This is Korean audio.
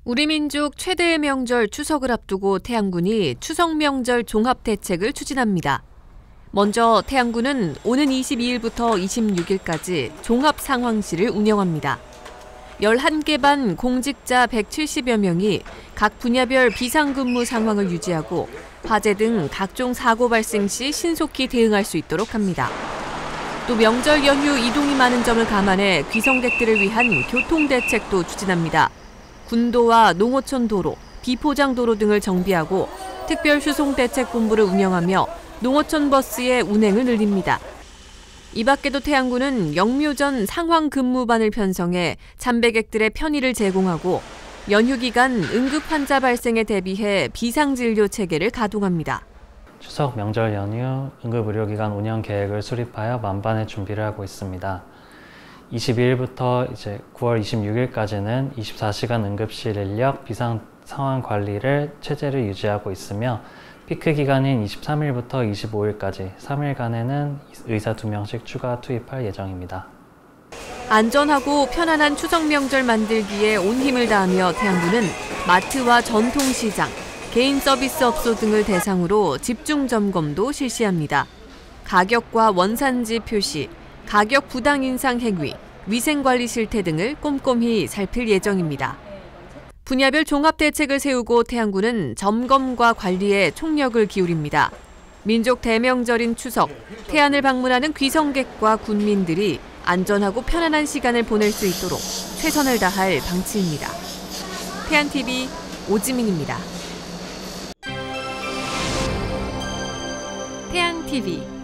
우리 민족 최대의 명절 추석을 앞두고 태안군이 추석 명절 종합 대책을 추진합니다. 먼저 태안군은 오는 22일부터 26일까지 종합 상황실을 운영합니다. 11개 반 공직자 170여 명이 각 분야별 비상근무 상황을 유지하고 화재 등 각종 사고 발생 시 신속히 대응할 수 있도록 합니다. 또 명절 연휴 이동이 많은 점을 감안해 귀성객들을 위한 교통대책도 추진합니다. 군도와 농어촌 도로, 비포장 도로 등을 정비하고 특별수송대책본부를 운영하며 농어촌 버스의 운행을 늘립니다. 이 밖에도 태안군은 영묘전 상황근무반을 편성해 참배객들의 편의를 제공하고 연휴 기간 응급 환자 발생에 대비해 비상진료 체계를 가동합니다. 추석 명절 연휴 응급의료기관 운영 계획을 수립하여 만반의 준비를 하고 있습니다. 22일부터 9월 26일까지는 24시간 응급실 인력 비상 상황 관리를 체제를 유지하고 있으며 피크 기간인 23일부터 25일까지 3일간에는 의사 2명씩 추가 투입할 예정입니다. 안전하고 편안한 추석 명절 만들기에 온 힘을 다하며 태안군은 마트와 전통시장, 개인 서비스 업소 등을 대상으로 집중 점검도 실시합니다. 가격과 원산지 표시, 가격 부당 인상 행위, 위생관리 실태 등을 꼼꼼히 살필 예정입니다. 분야별 종합대책을 세우고 태안군은 점검과 관리에 총력을 기울입니다. 민족 대명절인 추석, 태안을 방문하는 귀성객과 군민들이 안전하고 편안한 시간을 보낼 수 있도록 최선을 다할 방침입니다. 태안TV 오지민입니다. 태안TV